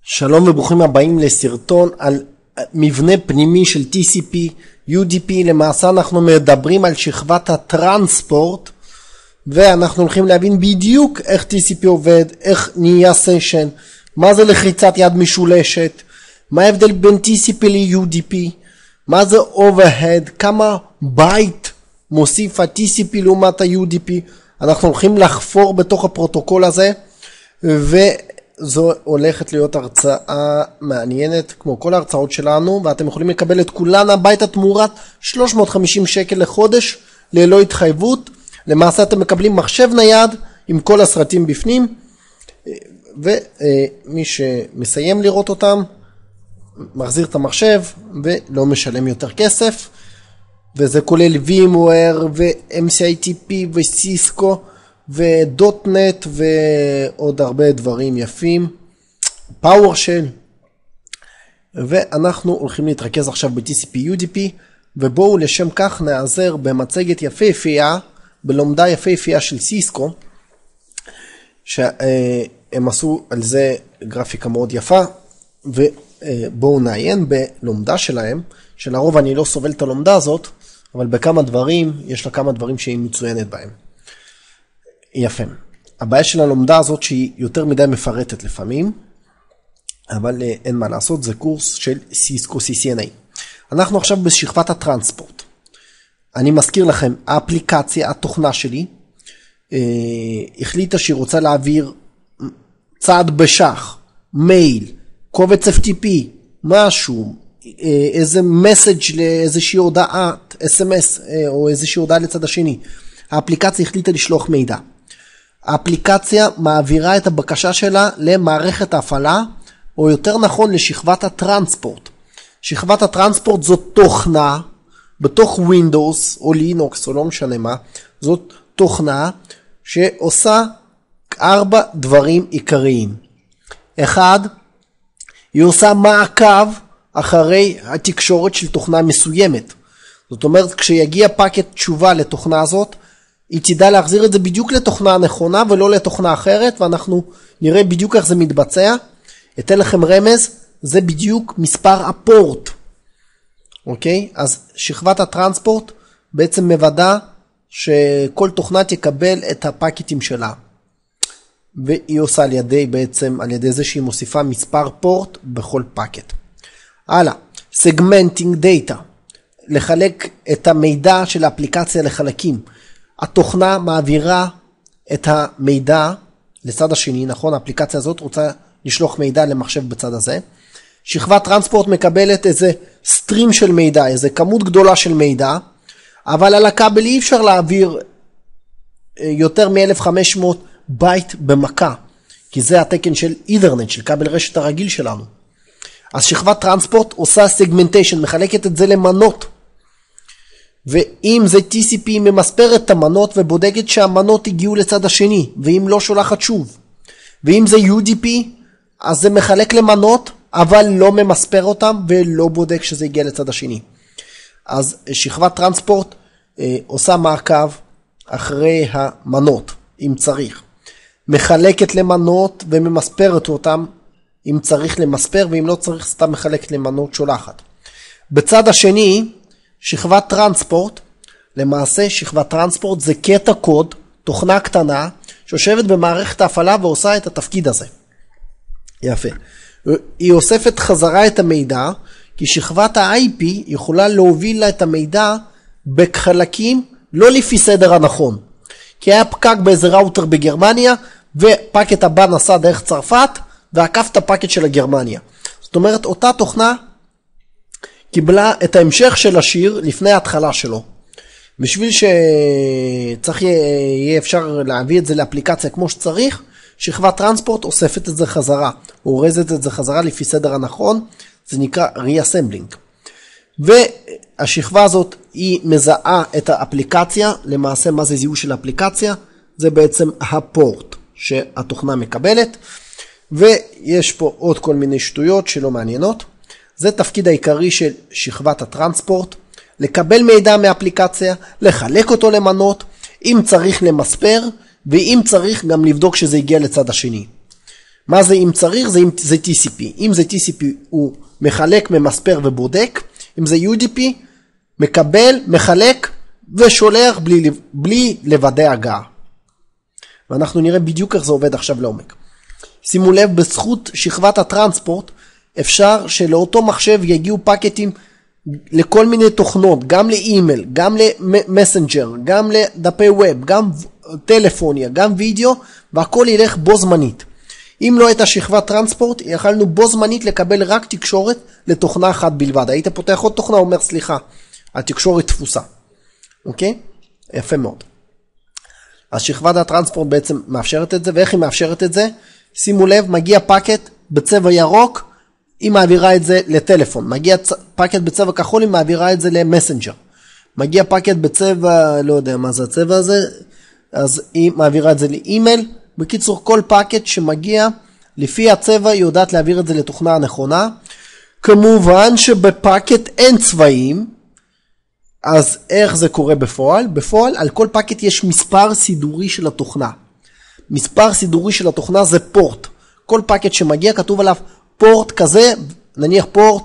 שלום וברוכים הבאים לסרטון על מבנה פנימי של TCP, UDP. למעשה אנחנו מדברים על שכבת הטרנספורט, ואנחנו הולכים להבין בדיוק איך TCP עובד, איך נהיה סשן, מה זה לחיצת יד משולשת, מה ההבדל בין TCP ל-UDP, מה זה overhead, כמה בייט מוסיף ה-TCP לעומת ה-UDP. אנחנו הולכים לחפור בתוך הפרוטוקול הזה, זו הולכת להיות הרצאה מעניינת כמו כל ההרצאות שלנו, ואתם יכולים לקבל את כולן הביתה תמורת 350 שקל לחודש ללא התחייבות. למעשה אתם מקבלים מחשב נייד עם כל הסרטים בפנים, ומי שמסיים לראות אותם מחזיר את המחשב ולא משלם יותר כסף, וזה כולל VMware ו-MCITP וסיסקו ודוטנט ועוד הרבה דברים יפים, פאורשל. ואנחנו הולכים להתרכז עכשיו ב-TCP UDP, ובואו לשם כך נעזר במצגת יפהפייה, בלומדה יפהפייה של סיסקו, שהם עשו על זה גרפיקה מאוד יפה, ובואו נעיין בלומדה שלהם, שלרוב אני לא סובל את הלומדה הזאת, אבל בכמה דברים, יש לה כמה דברים שהיא מצוינת בהם. יפה. הבעיה של הלומדה הזאת שהיא יותר מדי מפרטת לפעמים, אבל אין מה לעשות, זה קורס של סיסקו CCNA. אנחנו עכשיו בשכבת הטרנספורט. אני מזכיר לכם, האפליקציה, התוכנה שלי, החליטה שהיא רוצה להעביר צעד בשח, מייל, קובץ FTP, משהו, איזה מסאג' לאיזושהי הודעת, SMS, או איזושהי הודעה לצד השני. האפליקציה החליטה לשלוח מידע. האפליקציה מעבירה את הבקשה שלה למערכת ההפעלה, או יותר נכון לשכבת הטרנספורט. שכבת הטרנספורט זאת תוכנה, בתוך Windows או Linux או לא משנה מה, זאת תוכנה שעושה 4 דברים עיקריים. 1, היא עושה מעקב אחרי התקשורת של תוכנה מסוימת. זאת אומרת, כשיגיע פקט תשובה לתוכנה הזאת, היא תדע להחזיר את זה בדיוק לתוכנה הנכונה ולא לתוכנה אחרת, ואנחנו נראה בדיוק איך זה מתבצע. אתן לכם רמז, זה בדיוק מספר הפורט. אוקיי? אז שכבת הטרנספורט בעצם מוודא שכל תוכנה תקבל את הפקטים שלה. והיא עושה על ידי זה שהיא מוסיפה מספר פורט בכל פקט. הלאה, סגמנטינג דאטה. לחלק את המידע של האפליקציה לחלקים. התוכנה מעבירה את המידע לצד השני, נכון? האפליקציה הזאת רוצה לשלוח מידע למחשב בצד הזה. שכבת טרנספורט מקבלת איזה סטרים של מידע, איזה כמות גדולה של מידע, אבל על הכבל אי אפשר להעביר יותר מ-1500 בייט במכה, כי זה התקן של אית'רנט, של כבל רשת הרגיל שלנו. אז שכבת טרנספורט עושה סגמנטיישן, מחלקת את זה למנות. ואם זה TCP היא ממספרת את המנות ובודקת שהמנות הגיעו לצד השני, ואם לא שולחת שוב. ואם זה UDP, אז זה מחלק למנות, אבל לא ממספר אותם ולא בודק שזה הגיע לצד השני. אז שכבת טרנספורט עושה מעקב אחרי המנות, אם צריך. מחלקת למנות וממספרת אותם, אם צריך למספר, ואם לא צריך סתם מחלקת למנות שולחת. בצד השני, שכבת טרנספורט, למעשה שכבת טרנספורט זה קטע קוד, תוכנה קטנה, שיושבת במערכת ההפעלה ועושה את התפקיד הזה. יפה. היא אוספת חזרה את המידע, כי שכבת ה-IP יכולה להוביל לה את המידע בחלקים, לא לפי סדר הנכון. כי היה פקק באיזה ראוטר בגרמניה, ופקט הבא נסע דרך צרפת, ועקף את הפקט של הגרמניה. זאת אומרת, אותה תוכנה קיבלה את ההמשך של השיר לפני ההתחלה שלו. בשביל שצריך יהיה אפשר להביא את זה לאפליקציה כמו שצריך, שכבת טרנספורט אוספת את זה חזרה, אורזת את זה חזרה לפי סדר הנכון, זה נקרא reassembling. והשכבה הזאת היא מזהה את האפליקציה, למעשה מה זה זיהוי של האפליקציה? זה בעצם הפורט שהתוכנה מקבלת, ויש פה עוד כל מיני שטויות שלא מעניינות. זה תפקיד העיקרי של שכבת הטרנספורט, לקבל מידע מאפליקציה, לחלק אותו למנות, אם צריך למספר, ואם צריך גם לבדוק שזה הגיע לצד השני. מה זה אם צריך? זה TCP. אם זה TCP הוא מחלק, ממספר ובודק. אם זה UDP, מקבל, מחלק ושולח בלי לוודא הגעה. ואנחנו נראה בדיוק איך זה עובד עכשיו לעומק. שימו לב, בזכות שכבת הטרנספורט, אפשר שלאותו מחשב יגיעו פקטים לכל מיני תוכנות, גם לאימייל, גם למסנג'ר, גם לדפי ווב, גם טלפוניה, גם וידאו, והכל ילך בו זמנית. אם לא הייתה שכבת טרנספורט, יכלנו בו זמנית לקבל רק תקשורת לתוכנה אחת בלבד. היית פותח עוד תוכנה, אומר סליחה, התקשורת תפוסה. אוקיי? יפה מאוד. אז שכבת הטרנספורט בעצם מאפשרת את זה, ואיך היא מאפשרת את זה? שימו לב, מגיע פקט בצבע ירוק, היא מעבירה את זה לטלפון. מגיע פקט בצבע כחול, היא מעבירה את זה למסנג'ר. מגיע פקט בצבע, לא יודע מה זה הצבע הזה, אז היא מעבירה את זה לאימייל. בקיצור, כל פקט שמגיע, לפי הצבע היא יודעת להעביר את זה לתוכנה הנכונה. כמובן שבפקט אין צבעים, אז איך זה קורה בפועל? בפועל, על כל פקט יש מספר סידורי של התוכנה. מספר סידורי של התוכנה זה פורט. כל פקט שמגיע כתוב עליו פורט כזה, נניח פורט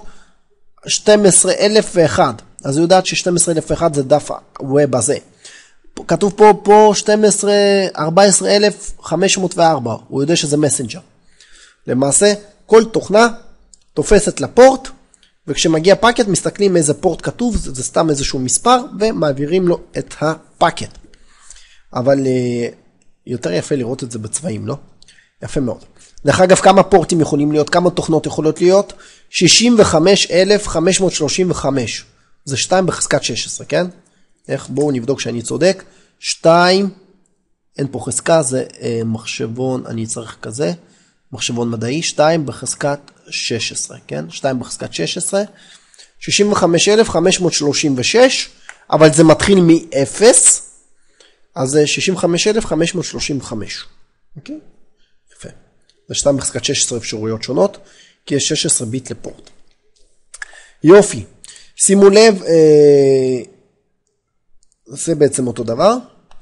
12,001. אז הוא יודעת ש12,001 זה דף הווב הזה. כתוב פה 14,504. הוא יודע שזה מסנג'ר. למעשה, כל תוכנה תופסת לפורט, וכשמגיע פקט מסתכלים איזה פורט כתוב, זה סתם איזשהו מספר, ומעבירים לו את הפקט. אבל יותר יפה לראות את זה בצבעים, לא? יפה מאוד. דרך אגב, כמה פורטים יכולים להיות, כמה תוכנות יכולות להיות? 65,535. זה 2 בחזקת 16, כן? איך? בואו נבדוק שאני צודק. 2, אין פה חזקה, זה מחשבון, אני צריך כזה, מחשבון מדעי, 2 בחזקת 16, כן? 2 בחזקת 16, 65,536, אבל זה מתחיל מ-0, אז זה 65,535, אוקיי? יפה. זה 2 בחזקת 16 אפשרויות שונות, כי יש 16 ביט לפורט. יופי. שימו לב, זה בעצם אותו דבר,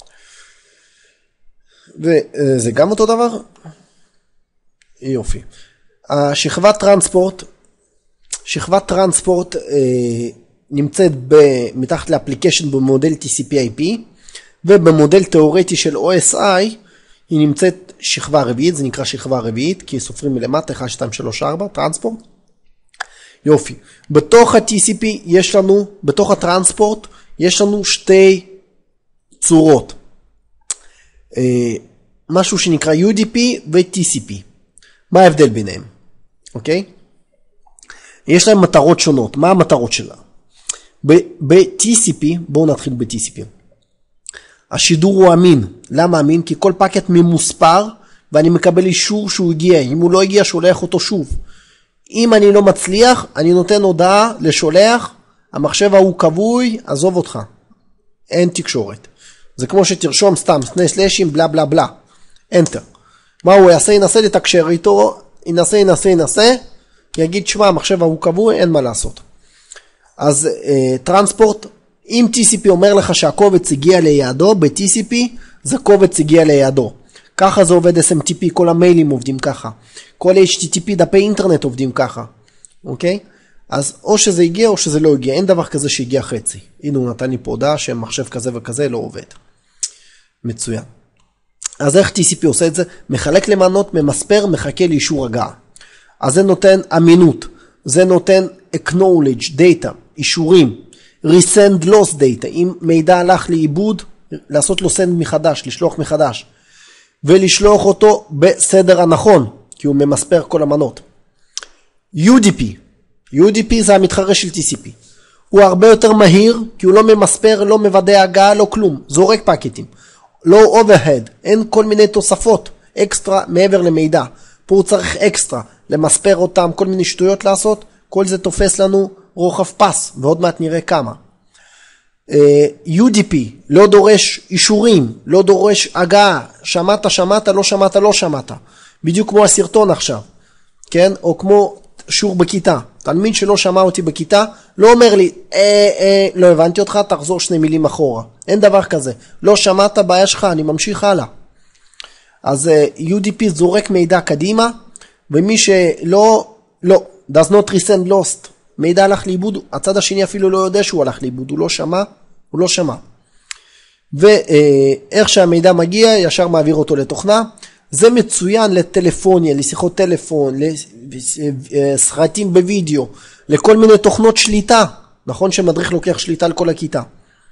וזה גם אותו דבר. יופי. שכבת טרנספורט נמצאת מתחת לאפליקיישן במודל TCP/IP, ובמודל תיאורטי של OSI היא נמצאת שכבה רביעית, זה נקרא שכבה רביעית, כי סופרים מלמטה 1, 2, 3, 4, טרנספורט. יופי. בתוך ה-TCP יש לנו, בתוך הטרנספורט יש לנו שתי צורות. משהו שנקרא UDP ו-TCP. מה ההבדל ביניהם? אוקיי? יש להם מטרות שונות. מה המטרות שלה? ב-TCP, בואו נתחיל ב-TCP. השידור הוא אמין. למה אמין? כי כל פקט ממוספר, ואני מקבל אישור שהוא הגיע. אם הוא לא הגיע, שולח אותו שוב. אם אני לא מצליח, אני נותן הודעה לשולח, המחשב ההוא כבוי, עזוב אותך. אין תקשורת. זה כמו שתרשום סתם, שני סלשים, בלה בלה בלה. Enter. מה הוא יעשה? ינסה לתקשר איתו, ינסה, יגיד, שמה, המחשב ההוא כבוי, אין מה לעשות. אז טרנספורט, אם TCP אומר לך שהקובץ הגיע ליעדו, ב-TCP זה קובץ הגיע ליעדו. ככה זה עובד SMTP, כל המיילים עובדים ככה. כל HTTP דפי אינטרנט עובדים ככה. אוקיי? אז או שזה הגיע או שזה לא הגיע. אין דבר כזה שהגיע חצי. הנה הוא נתן לי פה הודעה שמחשב כזה וכזה לא עובד. מצוין. אז איך TCP עושה את זה? מחלק למנות, ממספר, מחכה לאישור הגעה. אז זה נותן אמינות. זה נותן acknowledge, data, אישורים. resend lost data. אם מידע הלך לאיבוד, לעשות לו send מחדש, לשלוח מחדש. ולשלוח אותו בסדר הנכון, כי הוא ממספר כל המנות. UDP זה המתחרה של TCP. הוא הרבה יותר מהיר, כי הוא לא ממספר, לא מוודא הגעה, לא כלום. זורק פקטים. לא overhead, אין כל מיני תוספות, אקסטרה מעבר למידע. פה הוא צריך אקסטרה, למספר אותם, כל מיני שטויות לעשות, כל זה תופס לנו רוחב פס, ועוד מעט נראה כמה. UDP, לא דורש אישורים, לא דורש הגעה, שמעת, לא שמעת. בדיוק כמו הסרטון עכשיו, כן? או כמו שיעור בכיתה. תלמיד שלא שמע אותי בכיתה, לא אומר לי, לא הבנתי אותך, תחזור 2 מילים אחורה. אין דבר כזה. לא שמעת, בעיה שלך, אני ממשיך הלאה. אז UDP זורק מידע קדימה, ומי שלא, לא, does not resend lost, מידע הלך לאיבוד, הצד השני אפילו לא יודע שהוא הלך לאיבוד, הוא לא שמע. ואיך שהמידע מגיע, ישר מעביר אותו לתוכנה, זה מצוין לטלפוניה, לשיחות טלפון, לסרטים בווידאו, לכל מיני תוכנות שליטה, נכון שמדריך לוקח שליטה על כל הכיתה.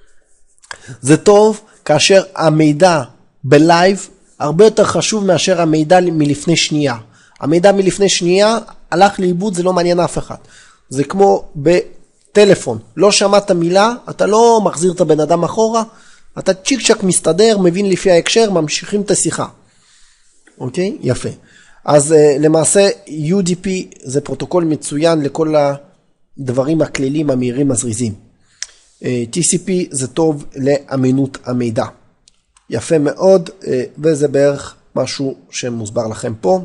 זה טוב כאשר המידע בלייב הרבה יותר חשוב מאשר המידע מלפני שנייה. המידע מלפני שנייה הלך לאיבוד, זה לא מעניין אף אחד. זה כמו בטלפון, לא שמעת מילה, אתה לא מחזיר את הבן אדם אחורה, אתה צ'יק צ'ק מסתדר, מבין לפי ההקשר, ממשיכים את השיחה. אוקיי? יפה. אז למעשה UDP זה פרוטוקול מצוין לכל הדברים הכלליים המהירים הזריזים. TCP זה טוב לאמינות המידע. יפה מאוד, וזה בערך משהו שמוסבר לכם פה.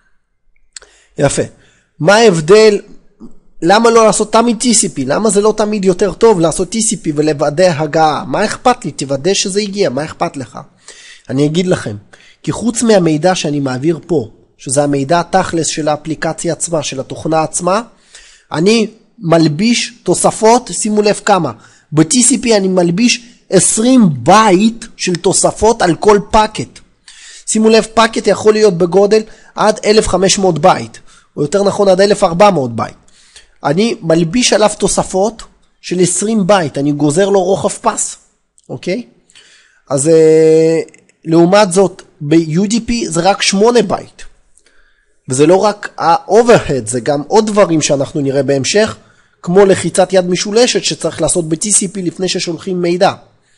יפה. מה ההבדל? למה לא לעשות תמיד TCP? למה זה לא תמיד יותר טוב לעשות TCP ולוודא הגעה? מה אכפת לי? תוודא שזה הגיע, מה אכפת לך? אני אגיד לכם, כי חוץ מהמידע שאני מעביר פה, שזה המידע התכלס של האפליקציה עצמה, של התוכנה עצמה, אני מלביש תוספות, שימו לב כמה, ב-TCP אני מלביש 20 בייט של תוספות על כל פקט. שימו לב, פקט יכול להיות בגודל עד 1500 בייט, או יותר נכון עד 1400 בייט. אני מלביש עליו תוספות של 20 בייט, אני גוזר לו רוחב פס, אוקיי? אז לעומת זאת, ב-UDP זה רק 8 בייט. וזה לא רק ה-overhead, זה גם עוד דברים שאנחנו נראה בהמשך, כמו לחיצת יד משולשת שצריך לעשות ב-TCP לפני ששולחים מידע.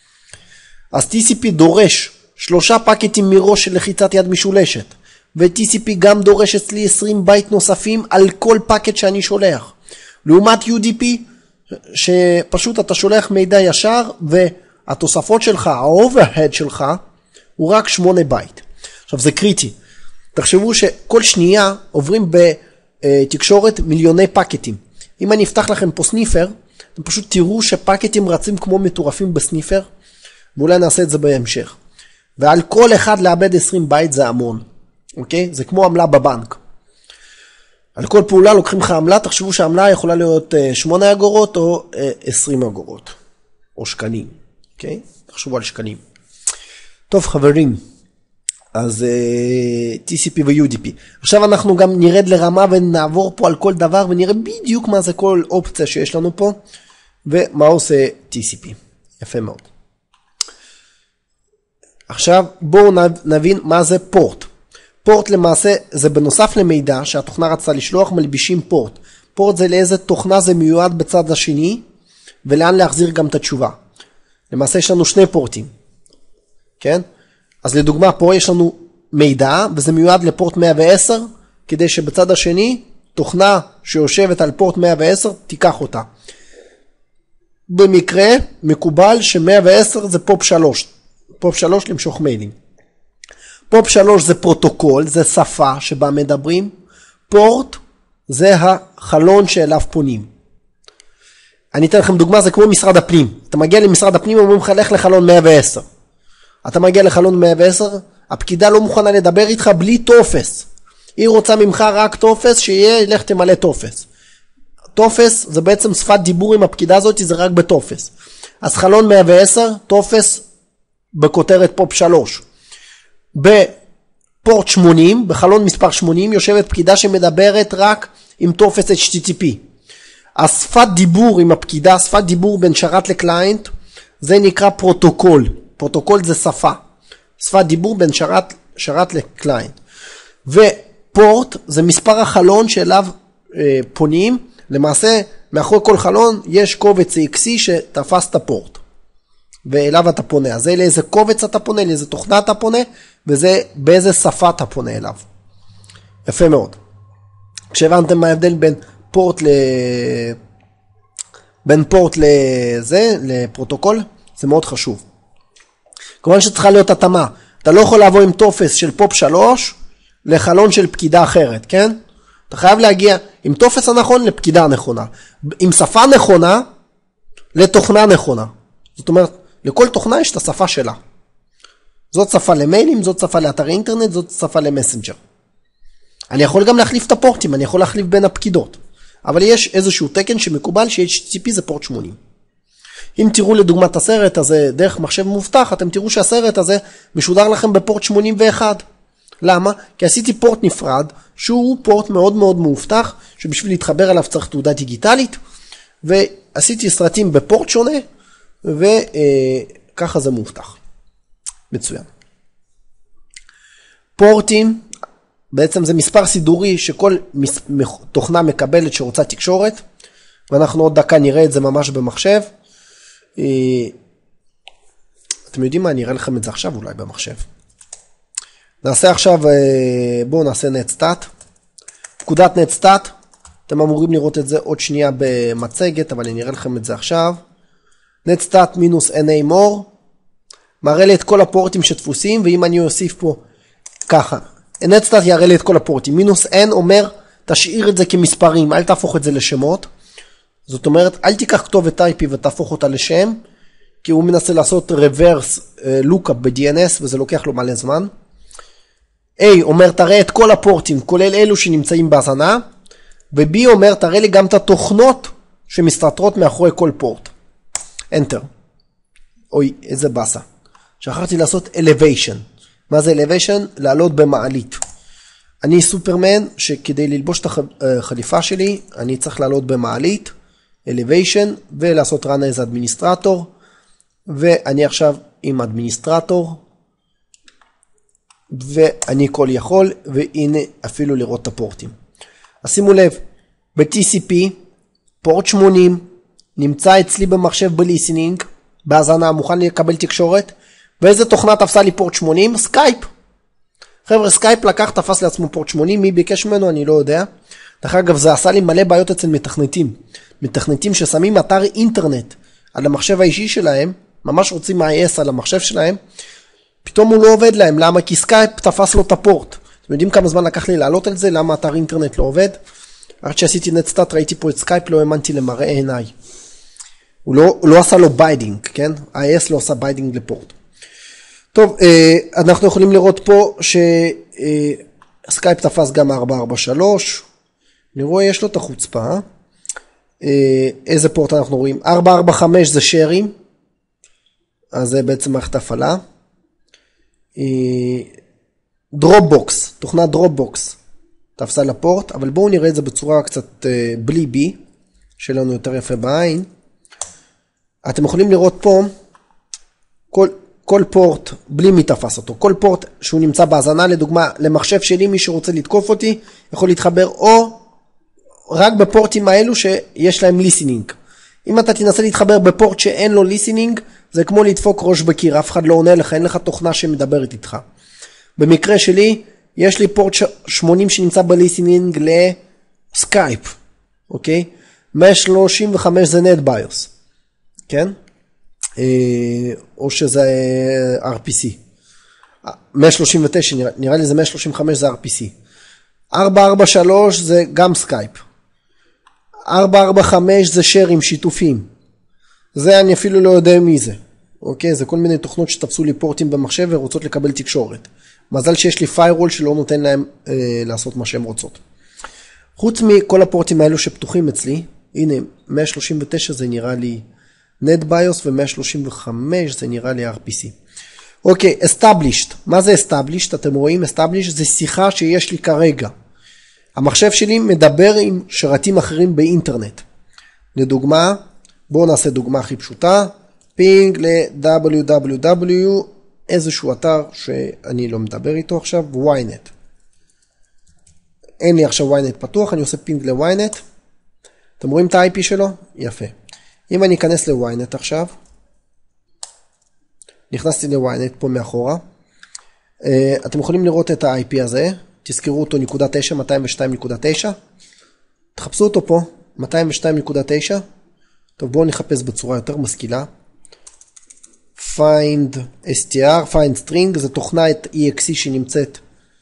אז TCP דורש 3 פקטים מראש של לחיצת יד משולשת, ו-TCP גם דורש אצלי 20 בייט נוספים על כל פקט שאני שולח. לעומת UDP, שפשוט אתה שולח מידע ישר, והתוספות שלך, ה-overhead שלך, הוא רק 8 בייט. עכשיו זה קריטי. תחשבו שכל שנייה עוברים בתקשורת מיליוני פקטים. אם אני אפתח לכם פה סניפר, אתם פשוט תראו שפקטים רצים כמו מטורפים בסניפר, ואולי נעשה את זה בהמשך. ועל כל אחד לאבד 20 בייט זה המון. אוקיי? זה כמו עמלה בבנק. על כל פעולה לוקחים לך עמלה, תחשבו שהעמלה יכולה להיות 8 אגורות או 20 אגורות. או שקלים. אוקיי? תחשבו על שקלים. טוב חברים, אז TCP ו-UDP. עכשיו אנחנו גם נרד לרמה ונעבור פה על כל דבר ונראה בדיוק מה זה כל אופציה שיש לנו פה ומה עושה TCP. יפה מאוד. עכשיו בואו נבין מה זה פורט. פורט למעשה זה בנוסף למידע שהתוכנה רצתה לשלוח, מלבישים פורט. פורט זה לאיזה תוכנה זה מיועד בצד השני ולאן להחזיר גם את התשובה. למעשה יש לנו 2 פורטים. כן? אז לדוגמה פה יש לנו מידע וזה מיועד לפורט 110 כדי שבצד השני תוכנה שיושבת על פורט 110 תיקח אותה. במקרה מקובל ש110 זה פופ 3. פופ 3 למשוך מיילים. פופ 3 זה פרוטוקול, זה שפה שבה מדברים. פורט זה החלון שאליו פונים. אני אתן לכם דוגמה, זה כמו משרד הפנים. אתה מגיע למשרד הפנים ואומרים לך לך לחלון 110. אתה מגיע לחלון 110, הפקידה לא מוכנה לדבר איתך בלי טופס. היא רוצה ממך רק טופס, שיהיה, לך תמלא טופס. טופס זה בעצם שפת דיבור עם הפקידה הזאת, זה רק בטופס. אז חלון 110, טופס בכותרת פופ 3. בפורט 80, בחלון מספר 80, יושבת פקידה שמדברת רק עם טופס HTTP. השפת דיבור עם הפקידה, שפת דיבור בין שרת לקליינט, זה נקרא פרוטוקול. פרוטוקול זה שפה. שפת דיבור בין שרת לקליינט. ופורט זה מספר החלון שאליו פונים. למעשה, מאחורי כל חלון יש קובץ XC שתפס את הפורט. ואליו אתה פונה. אז זה לאיזה קובץ אתה פונה, לאיזה תוכנה אתה פונה, וזה באיזה שפה אתה פונה אליו. יפה מאוד. כשהבנתם מה ההבדל בין פורט לפרוטוקול, זה מאוד חשוב. כמובן שצריכה להיות התאמה. אתה לא יכול לעבור עם טופס של פופ 3 לחלון של פקידה אחרת, כן? אתה חייב להגיע עם טופס הנכון לפקידה הנכונה. עם שפה נכונה לתוכנה נכונה. זאת אומרת, לכל תוכנה יש את השפה שלה. זאת שפה למיילים, זאת שפה לאתר אינטרנט, זאת שפה למסנג'ר. אני יכול גם להחליף את הפורטים, אני יכול להחליף בין הפקידות. אבל יש איזשהו תקן שמקובל ש-HTTP זה פורט 80. אם תראו לדוגמת הסרט הזה דרך מחשב מובטח, אתם תראו שהסרט הזה משודר לכם בפורט 81. למה? כי עשיתי פורט נפרד, שהוא פורט מאוד מאוד מאובטח, שבשביל להתחבר אליו צריך תעודה דיגיטלית, ועשיתי סרטים בפורט שונה, וככה זה מאובטח. מצוין. פורטים, בעצם זה מספר סידורי שכל תוכנה מקבלת שרוצה תקשורת, ואנחנו עוד דקה נראה את זה ממש במחשב. אתם יודעים מה? אני אראה לכם את זה עכשיו אולי במחשב. נעשה עכשיו, בואו נעשה נטסטאט. פקודת נטסטאט, אתם אמורים לראות את זה עוד שנייה במצגת, אבל אני אראה לכם את זה עכשיו. נטסטאט מינוס NA more, מראה לי את כל הפורטים שדפוסים, ואם אני אוסיף פה ככה, נטסטאט יראה לי את כל הפורטים. מינוס N אומר, תשאיר את זה כמספרים, אל תהפוך את זה לשמות. זאת אומרת, אל תיקח כתובת IP ותהפוך אותה לשם, כי הוא מנסה לעשות reverse lookup ב-DNS, וזה לוקח לו מלא זמן. A אומר, תראה את כל הפורטים, כולל אלו שנמצאים בהזנה, ו-B אומר, תראה לי גם את התוכנות שמסתתרות מאחורי כל פורט. Enter. אוי, איזה בסה. שכחתי לעשות elevation. מה זה elevation? לעלות במעלית. אני סופרמן, שכדי ללבוש את החליפה שלי, אני צריך לעלות במעלית, elevation, ולעשות run as administrator, ואני עכשיו עם אדמיניסטרטור, ואני כל יכול, והנה אפילו לראות את הפורטים. אז שימו לב, ב-TCP, פורט 80, נמצא אצלי במחשב בליסנינג, בהזנה, מוכן לקבל תקשורת, ואיזה תוכנה תפסה לי פורט 80? סקייפ. חבר'ה, סקייפ לקח, תפס לעצמו פורט 80, מי ביקש ממנו? אני לא יודע. דרך אגב, זה עשה לי מלא בעיות אצל מתכנתים. מתכנתים ששמים אתר אינטרנט על המחשב האישי שלהם, ממש רוצים IS על המחשב שלהם, פתאום הוא לא עובד להם. למה? כי סקייפ תפס לו את הפורט. אתם יודעים כמה זמן לקח לי לעלות על זה? למה אתר אינטרנט לא עובד? עד שעשיתי נטסטאט, ראיתי פה את סקייפ, לא האמנתי למראה עיניי. הוא לא עשה לו ביידינג, כן? IS לא עשה ביידינג לפורט. טוב, אנחנו יכולים לראות פה שסקייפ תפס גם 443. אני רואה, יש לו את החוצפה. איזה פורט אנחנו רואים? 445 זה שרים. אז זה בעצם מערכת הפעלה. דרופבוקס, תוכנת דרופבוקס תפסה לפורט, אבל בואו נראה את זה בצורה קצת בלי בי, שלנו יותר יפה בעין. אתם יכולים לראות פה כל פורט בלי מי תפס אותו. כל פורט שהוא נמצא בהזנה, לדוגמה, למחשב שלי, מי שרוצה לתקוף אותי, יכול להתחבר או רק בפורטים האלו שיש להם ליסנינג. אם אתה תנסה להתחבר בפורט שאין לו ליסנינג, זה כמו לדפוק ראש בקיר, אף אחד לא עונה לך, אין לך תוכנה שמדברת איתך. במקרה שלי, יש לי פורט 80 שנמצא בליסנינג לסקייפ, אוקיי? 135 זה NetBIOS, כן? או שזה RPC. 139, נראה לי זה 135 זה RPC. 443 זה גם סקייפ. 445 זה שרים שיתופים. זה אני אפילו לא יודע מי זה. אוקיי? זה כל מיני תוכנות שתפסו לי פורטים במחשב ורוצות לקבל תקשורת. מזל שיש לי firewall שלא נותן להם לעשות מה שהם רוצות. חוץ מכל הפורטים האלו שפתוחים אצלי, הנה 139 זה נראה לי NetBIOS ו135 זה נראה לי RPC. אוקיי, established. מה זה established? אתם רואים, established זה שיחה שיש לי כרגע. המחשב שלי מדבר עם שרתים אחרים באינטרנט. לדוגמה, בואו נעשה דוגמה הכי פשוטה, פינג ל-www, איזשהו אתר שאני לא מדבר איתו עכשיו, ynet. אין לי עכשיו ynet פתוח, אני עושה פינג ל-ynet. אתם רואים את ה-IP שלו? יפה. אם אני אכנס ל-ynet עכשיו, נכנסתי ל-ynet פה מאחורה, אתם יכולים לראות את ה-IP הזה, תזכרו אותו נקודה 9, 202.9, תחפשו אותו פה, 202.9, טוב בואו נחפש בצורה יותר משכילה, find str, find string, זה תוכנה את exe שנמצאת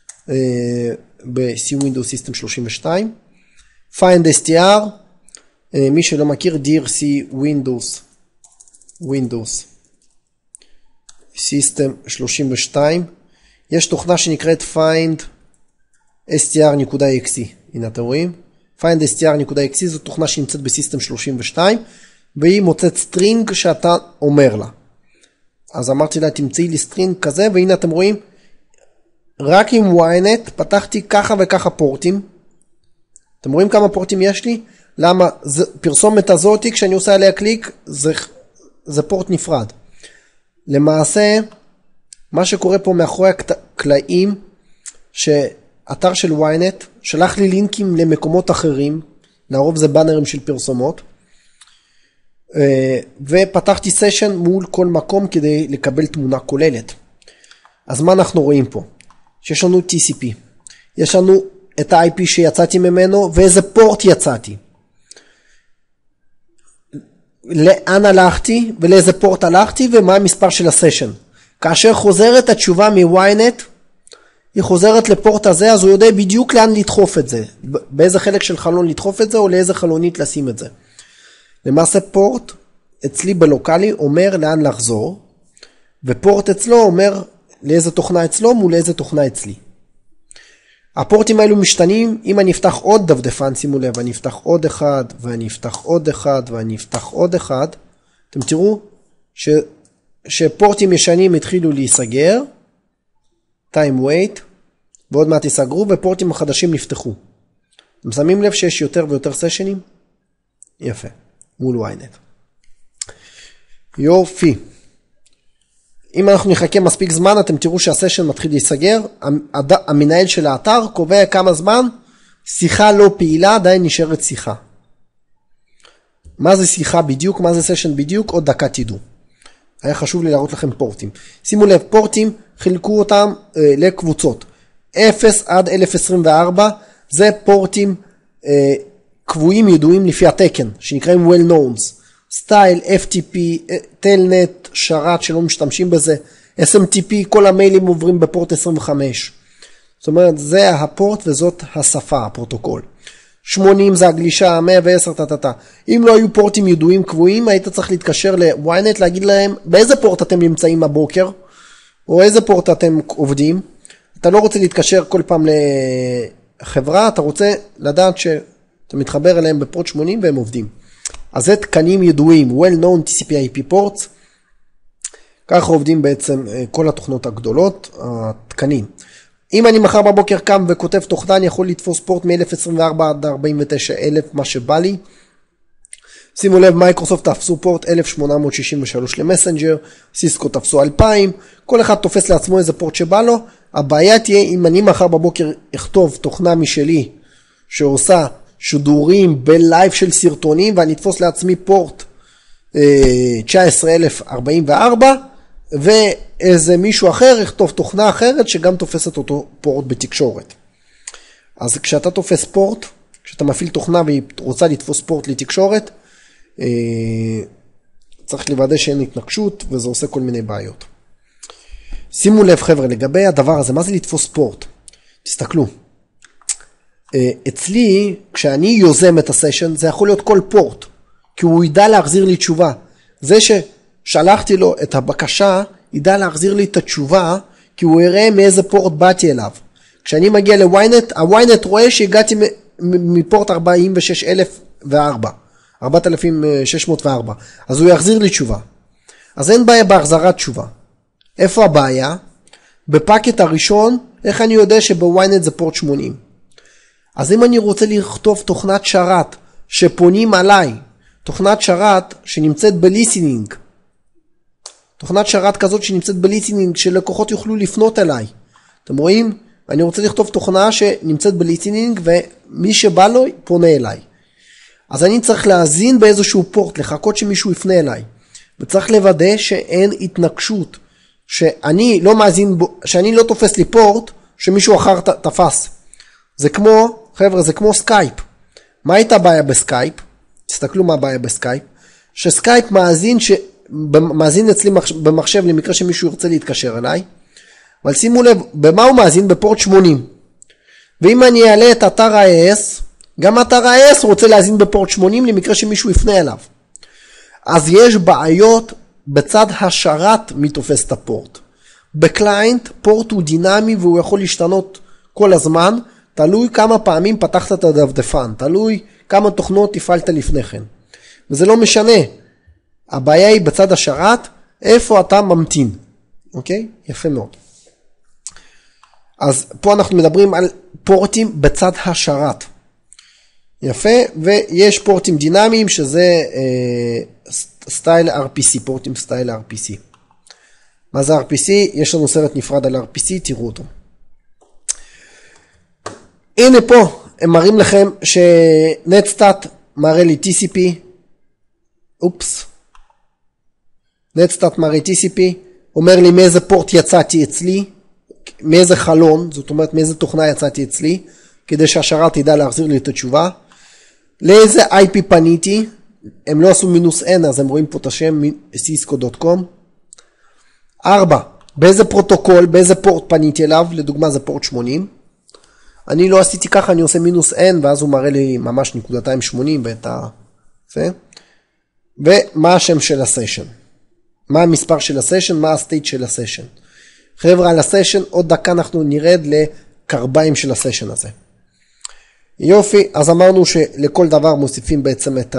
ב-C Windows System 32, find str, מי שלא מכיר, dear C Windows System 32, יש תוכנה שנקראת find str.exe, הנה אתם רואים, find str.exe זו תוכנה שנמצאת בסיסטם 32, והיא מוצאת סטרינג שאתה אומר לה. אז אמרתי לה, תמצאי לי סטרינג כזה, והנה אתם רואים, רק עם ynet פתחתי ככה וככה פורטים. אתם רואים כמה פורטים יש לי? למה? פרסומת הזאת, כשאני עושה עליה קליק, זה פורט נפרד. למעשה, מה שקורה פה מאחורי הקלעים, שאתר של ynet שלח לי לינקים למקומות אחרים, לרוב זה בנרים של פרסומות, ופתחתי סשן מול כל מקום כדי לקבל תמונה כוללת. אז מה אנחנו רואים פה? שיש לנו TCP, יש לנו את ה-IP שיצאתי ממנו ואיזה פורט יצאתי. לאן הלכתי ולאיזה פורט הלכתי ומה המספר של הסשן. כאשר חוזרת התשובה מ-ynet, היא חוזרת לפורט הזה, אז הוא יודע בדיוק לאן לדחוף את זה. באיזה חלק של חלון לדחוף את זה או לאיזה חלונית לשים את זה. למעשה פורט אצלי בלוקלי אומר לאן לחזור, ופורט אצלו אומר לאיזה תוכנה אצלו מול איזה תוכנה אצלי. הפורטים האלו משתנים, אם אני אפתח עוד דפדפן, שימו לב, אני אפתח עוד אחד, ואני אפתח עוד אחד, ואני אפתח עוד אחד, אתם תראו שפורטים ישנים התחילו להיסגר, time wait, ועוד מעט ייסגרו, ופורטים החדשים נפתחו. אתם שמים לב שיש יותר ויותר סשנים? יפה, מול ynet. יופי. אם אנחנו נחכה מספיק זמן, אתם תראו שהסשן מתחיל להיסגר, המנהל של האתר קובע כמה זמן, שיחה לא פעילה, עדיין נשארת שיחה. מה זה שיחה בדיוק, מה זה סשן בדיוק, עוד דקה תדעו. היה חשוב לי להראות לכם פורטים. שימו לב, פורטים חילקו אותם לקבוצות. 0 עד 1024, זה פורטים קבועים ידועים לפי התקן, שנקראים well knowns. סטייל, FTP, טלנט, שרת שלא משתמשים בזה, SMTP, כל המיילים עוברים בפורט 25. זאת אומרת, זה הפורט וזאת השפה, הפרוטוקול. 80 זה הגלישה, 110, אם לא היו פורטים ידועים קבועים, היית צריך להתקשר ל-ynet, להגיד להם, באיזה פורט אתם נמצאים הבוקר, או איזה פורט אתם עובדים. אתה לא רוצה להתקשר כל פעם לחברה, אתה רוצה לדעת שאתה מתחבר אליהם בפורט 80 והם עובדים. אז זה תקנים ידועים, well-known TCP/IP ports, ככה עובדים בעצם כל התוכנות הגדולות, התקנים. אם אני מחר בבוקר קם וכותב תוכנה, אני יכול לתפוס פורט מ-1024 עד 49,000, מה שבא לי. שימו לב, מייקרוסופט תפסו פורט 1863 למסנג'ר, סיסקו תפסו 2000, כל אחד תופס לעצמו איזה פורט שבא לו. הבעיה תהיה אם אני מחר בבוקר אכתוב תוכנה משלי שעושה שידורים בלייב של סרטונים, ואני אתפוס לעצמי פורט 19,044, ואיזה מישהו אחר יכתוב תוכנה אחרת שגם תופסת אותו פורט בתקשורת. אז כשאתה תופס פורט, כשאתה מפעיל תוכנה והיא רוצה לתפוס פורט לתקשורת, צריך לוודא שאין התנגשות, וזה עושה כל מיני בעיות. שימו לב חבר'ה, לגבי הדבר הזה, מה זה לתפוס פורט? תסתכלו. אצלי, כשאני יוזם את הסשן, זה יכול להיות כל פורט, כי הוא ידע להחזיר לי תשובה. זה ששלחתי לו את הבקשה, ידע להחזיר לי את התשובה, כי הוא יראה מאיזה פורט באתי אליו. כשאני מגיע ל-ynet, ה-ynet רואה שהגעתי מפורט 4604, אז הוא יחזיר לי תשובה. אז אין בעיה בהחזרת תשובה. איפה הבעיה? בפקט הראשון, איך אני יודע שב-ynet זה פורט 80? אז אם אני רוצה לכתוב תוכנת שרת שפונים עליי, תוכנת שרת שנמצאת בליסינינג, תוכנת שרת כזאת שנמצאת בליסינינג, שלקוחות יוכלו לפנות אליי. אתם רואים? אני רוצה לכתוב תוכנה שנמצאת בליסינינג, ומי שבא לו פונה אליי. אז אני צריך להזין באיזשהו פורט, לחכות שמישהו יפנה אליי. וצריך לוודא שאין התנגשות, שאני לא מאזין, שאני לא תופס לי פורט, שמישהו אחר תפס. זה כמו, חבר'ה, זה כמו סקייפ. מה הייתה הבעיה בסקייפ? תסתכלו מה הבעיה בסקייפ. שסקייפ מאזין אצלי במחשב למקרה שמישהו ירצה להתקשר אליי. אבל שימו לב, במה הוא מאזין? בפורט 80. ואם אני אעלה את אתר ה-AS, גם אתר ה-AS רוצה להאזין בפורט 80 למקרה שמישהו יפנה אליו. אז יש בעיות בצד השרת מתופס את הפורט. בקליינט, פורט הוא דינמי והוא יכול להשתנות כל הזמן, תלוי כמה פעמים פתחת את הדפדפן, תלוי כמה תוכנות הפעלת לפני כן. וזה לא משנה. הבעיה היא בצד השרת, איפה אתה ממתין. אוקיי? יפה מאוד. אז פה אנחנו מדברים על פורטים בצד השרת. יפה, ויש פורטים דינמיים שזה סטייל RPC, פורטים סטייל RPC. מה זה RPC? יש לנו סרט נפרד על RPC, תראו אותו. הנה פה, הם מראים לכם שנטסטאט מראה לי TCP, נטסטאט מראה TCP, אומר לי מאיזה פורט יצאתי אצלי, מאיזה חלון, זאת אומרת מאיזה תוכנה יצאתי אצלי, כדי שהשרת ידע להחזיר לי את התשובה. לאיזה IP פניתי, הם לא עשו -N, אז הם רואים פה את השם cisco.com. 4. באיזה פרוטוקול, באיזה פורט פניתי אליו, לדוגמה זה פורט 80. אני לא עשיתי ככה, אני עושה -N, ואז הוא מראה לי ממש נקודתיים 80 ואת ה... ומה השם של הסשן. מה המספר של הסשן, מה הסטייט של הסשן. חבר'ה, על הסשן, עוד דקה אנחנו נרד לקרביים של הסשן הזה. יופי, אז אמרנו שלכל דבר מוסיפים בעצם את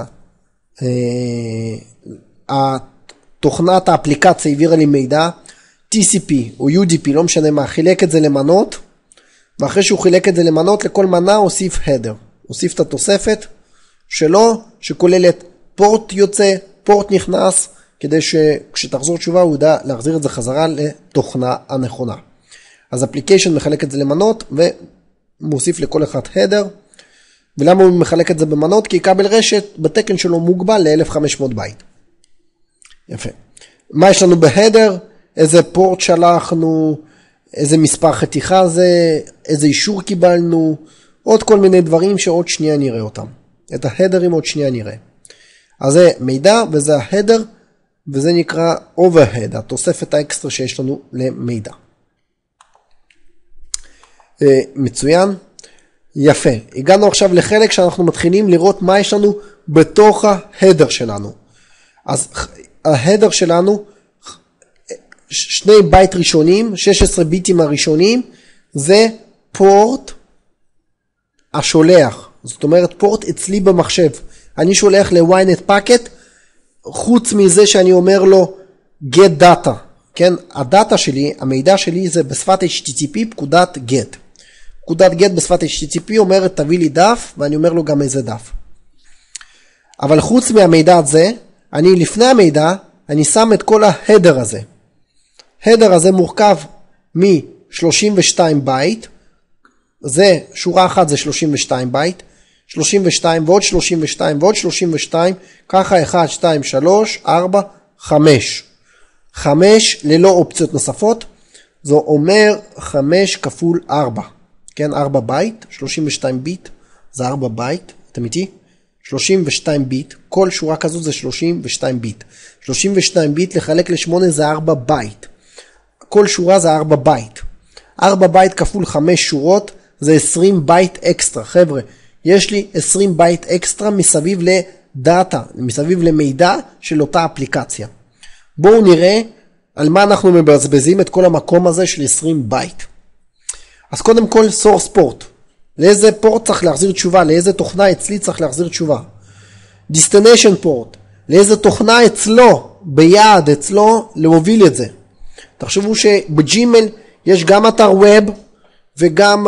תוכנת האפליקציה העבירה לי מידע, TCP או UDP, לא משנה מה, חילק את זה למנות, ואחרי שהוא חילק את זה למנות, לכל מנה הוסיף header, הוסיף את התוספת שלו, שכוללת פורט יוצא, פורט נכנס, כדי שכשתחזור תשובה הוא ידע להחזיר את זה חזרה לתוכנה הנכונה. אז אפליקיישן מחלק את זה למנות, ומוסיף לכל אחד header, ולמה הוא מחלק את זה במנות? כי כבל רשת בתקן שלו מוגבל ל-1500 בייט. יפה. מה יש לנו בהדר? איזה פורט שלחנו, איזה מספר חתיכה זה, איזה אישור קיבלנו, עוד כל מיני דברים שעוד שנייה נראה אותם. את ההדרים עוד שנייה נראה. אז זה מידע וזה ההדר, וזה נקרא overhead, התוספת האקסטרה שיש לנו למידע. מצוין. יפה. הגענו עכשיו לחלק שאנחנו מתחילים לראות מה יש לנו בתוך ההדר שלנו. אז ההדר שלנו, 2 בייט ראשונים, 16 ביטים הראשונים, זה פורט השולח. זאת אומרת, פורט אצלי במחשב. אני שולח ל-ynet פאקט, חוץ מזה שאני אומר לו, get data. כן? הדאטה שלי, המידע שלי זה בשפת HTTP, פקודת get. פקודת get בשפת HTTP אומרת, תביא לי דף, ואני אומר לו גם איזה דף. אבל חוץ מהמידע הזה, אני לפני המידע, אני שם את כל ההדר הזה. ההדר הזה מורכב מ-32 בייט, זה שורה אחת זה 32 בייט, 32 ועוד 32 ועוד 32, ככה 1, 2, 3, 4, 5. 5 ללא אופציות נוספות, זה אומר 5 כפול 4. כן, 4 בייט, 32 ביט, זה 4 בייט, אתם איתי? 32 ביט, כל שורה כזו זה 32 ביט. 32 ביט לחלק ל8 זה 4 בייט. כל שורה זה 4 בייט. 4 בייט כפול 5 שורות זה 20 בייט אקסטרה. חבר'ה, יש לי 20 בייט אקסטרה מסביב לדאטה, מסביב למידע של אותה אפליקציה. בואו נראה על מה אנחנו מבזבזים את כל המקום הזה של 20 בייט. אז קודם כל source port. לאיזה פורט צריך להחזיר תשובה? לאיזה תוכנה אצלי צריך להחזיר תשובה? destination port. לאיזה תוכנה אצלו, ביעד אצלו, להוביל את זה. תחשבו שבג'ימל יש גם אתר ווב וגם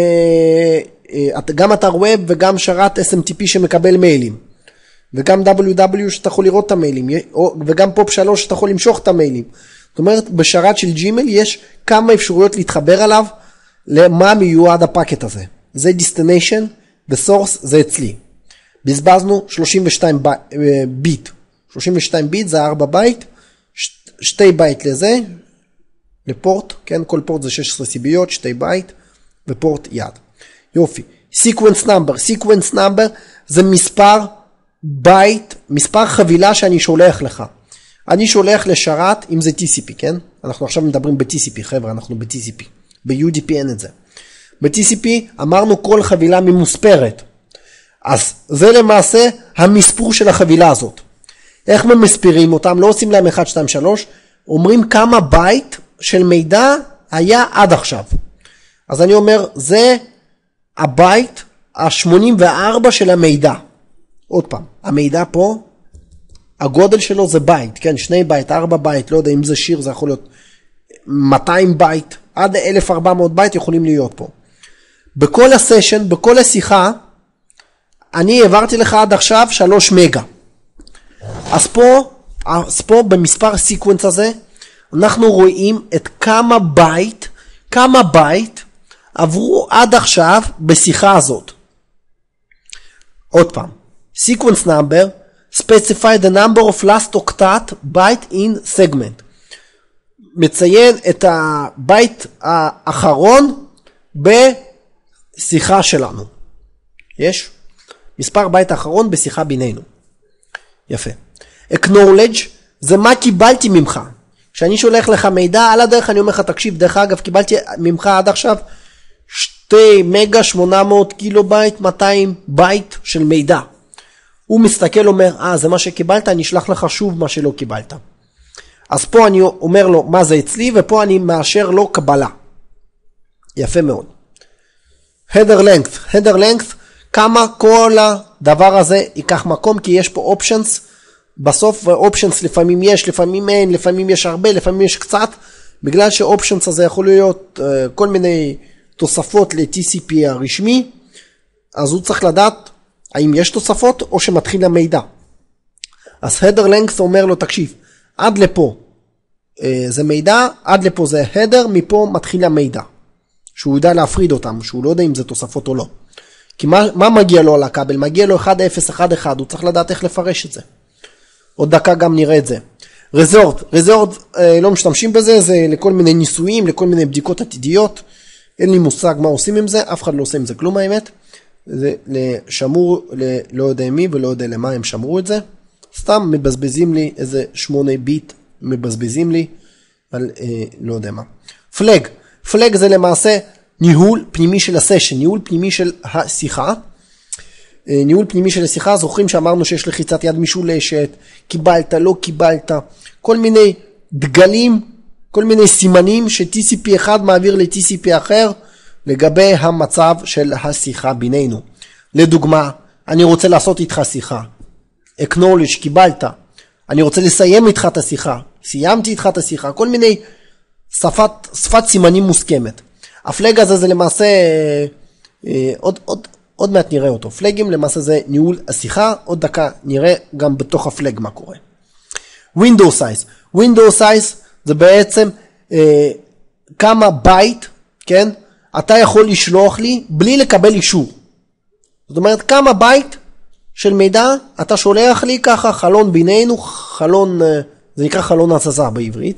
אתר ווב וגם שרת SMTP שמקבל מיילים. וגם WW שאתה יכול לראות את המיילים. וגם פופ 3 שאתה יכול למשוך את המיילים. זאת אומרת, בשרת של ג'ימל יש כמה אפשרויות להתחבר עליו למה מיועד הפאקט הזה. זה destination וסורס זה אצלי. בזבזנו 32 ביט. 32 ביט זה 4 בייט. 2 בייט לזה. לפורט, כן, כל פורט זה 16 סיביות, 2 בייט, ופורט יד. יופי. sequence number זה מספר בייט, מספר חבילה שאני שולח לך. אני שולח לשרת, אם זה TCP, כן? אנחנו עכשיו מדברים ב-TCP, חבר'ה, אנחנו ב-TCP. ב-UDP אין את זה. ב-TCP אמרנו כל חבילה ממוספרת. אז זה למעשה המספור של החבילה הזאת. איך ממספרים אותם? לא עושים להם 1, 2, 3, אומרים כמה בייט של מידע היה עד עכשיו. אז אני אומר, זה הבייט ה-84 של המידע. עוד פעם, המידע פה, הגודל שלו זה בייט, כן, 2 בייט, 4 בייט, לא יודע אם זה שיר, זה יכול להיות 200 בייט, עד 1400 בייט יכולים להיות פה. בכל הסשן, בכל השיחה, אני העברתי לך עד עכשיו 3 מגה. אז פה במספר סיקוונס הזה, אנחנו רואים את כמה בייט עברו עד עכשיו בשיחה הזאת. עוד פעם, sequence number, specify the number of last octet byte in segment. מציין את הבייט האחרון בשיחה שלנו. יש? מספר בייט האחרון בשיחה בינינו. יפה. acknowledge זה מה קיבלתי ממך. כשאני שולח לך מידע, על הדרך אני אומר לך, תקשיב, דרך אגב, קיבלתי ממך עד עכשיו 2 מגה 800 קילו בייט, 200 בייט של מידע. הוא מסתכל, אומר, זה מה שקיבלת, אני אשלח לך שוב מה שלא קיבלת. אז פה אני אומר לו מה זה אצלי, ופה אני מאשר לו קבלה. יפה מאוד. header length, כמה כל הדבר הזה ייקח מקום, כי יש פה options, בסוף options לפעמים יש, לפעמים אין, לפעמים יש הרבה, לפעמים יש קצת, בגלל ש-options הזה יכול להיות כל מיני תוספות ל-TCP הרשמי, אז הוא צריך לדעת האם יש תוספות או שמתחיל המידע. אז header length אומר לו, תקשיב, עד לפה זה מידע, עד לפה זה header, מפה מתחיל המידע. שהוא יודע להפריד אותם, שהוא לא יודע אם זה תוספות או לא. כי מה מגיע לו על הכבל? מגיע לו 1011, הוא צריך לדעת איך לפרש את זה. עוד דקה גם נראה את זה. resort, לא משתמשים בזה, זה לכל מיני ניסויים, לכל מיני בדיקות עתידיות. אין לי מושג מה עושים עם זה, אף אחד לא עושה עם זה כלום האמת. זה לשמור, לא יודע מי ולא יודע למה הם שמרו את זה. סתם מבזבזים לי איזה 8 ביט, מבזבזים לי, אבל לא יודע מה. פלג זה למעשה ניהול פנימי של הסשן, ניהול פנימי של השיחה. ניהול פנימי של השיחה, זוכרים שאמרנו שיש לחיצת יד משולשת, קיבלת, לא קיבלת, כל מיני דגלים, כל מיני סימנים ש-TCP אחד מעביר ל-TCP אחר, לגבי המצב של השיחה בינינו. לדוגמה, אני רוצה לעשות איתך שיחה. acknowledge, קיבלת. אני רוצה לסיים איתך את השיחה. סיימתי איתך את השיחה. כל מיני שפת סימנים מוסכמת. הפלג הזה זה למעשה, עוד מעט נראה אותו. פלגים למעשה זה ניהול השיחה. עוד דקה נראה גם בתוך הפלג מה קורה. window size זה בעצם כמה בייט, כן? אתה יכול לשלוח לי בלי לקבל אישור. זאת אומרת, כמה בייט של מידע אתה שולח לי ככה, חלון בינינו, חלון, זה נקרא חלון הזזה בעברית.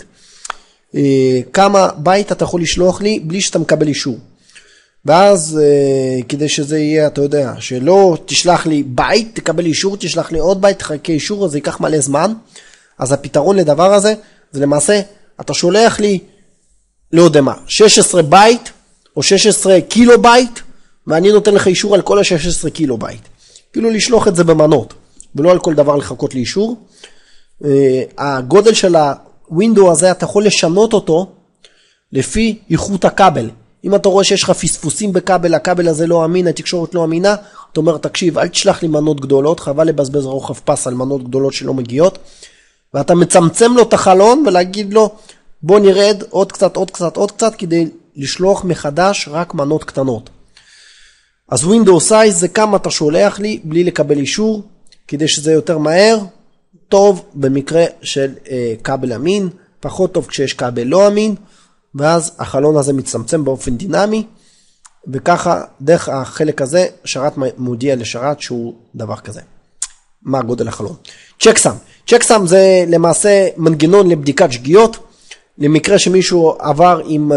כמה בייט אתה יכול לשלוח לי בלי שאתה מקבל אישור. ואז כדי שזה יהיה, אתה יודע, שלא תשלח לי בייט, תקבל אישור, תשלח לי עוד בייט, תחכה אישור, זה ייקח מלא זמן. אז הפתרון לדבר הזה, זה למעשה, אתה שולח לי, לא יודע מה, 16 בייט, או 16 קילו בייט, ואני נותן לך אישור על כל ה-16 קילו בייט. כאילו לשלוח את זה במנות, ולא על כל דבר לחכות לאישור. הגודל של הווינדו הזה, אתה יכול לשנות אותו, לפי איכות הכבל. אם אתה רואה שיש לך פספוסים בכבל, הכבל הזה לא אמין, התקשורת לא אמינה, אתה אומר, תקשיב, אל תשלח לי מנות גדולות, חבל לבזבז רוחב פס על מנות גדולות שלא מגיעות, ואתה מצמצם לו את החלון, ולהגיד לו, בוא נרד עוד קצת, כדי לשלוח מחדש רק מנות קטנות. אז window size זה כמה אתה שולח לי, בלי לקבל אישור, כדי שזה יותר מהר, טוב במקרה של כבל אמין, פחות טוב כשיש כבל לא אמין, ואז החלון הזה מצטמצם באופן דינמי, וככה דרך החלק הזה שרת מודיע לשרת שהוא דבר כזה. מה גודל החלון? צ'קסאם זה למעשה מנגנון לבדיקת שגיאות, למקרה שמישהו עבר עם